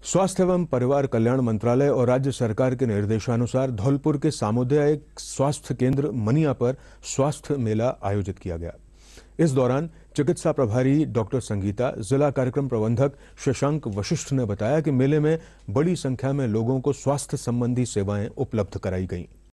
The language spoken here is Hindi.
स्वास्थ्य एवं परिवार कल्याण मंत्रालय और राज्य सरकार के निर्देशानुसार धौलपुर के सामुदायिक स्वास्थ्य केंद्र मनिया पर स्वास्थ्य मेला आयोजित किया गया। इस दौरान चिकित्सा प्रभारी डॉक्टर संगीता, जिला कार्यक्रम प्रबंधक शशांक वशिष्ठ ने बताया कि मेले में बड़ी संख्या में लोगों को स्वास्थ्य संबंधी सेवाएं उपलब्ध कराई गईं।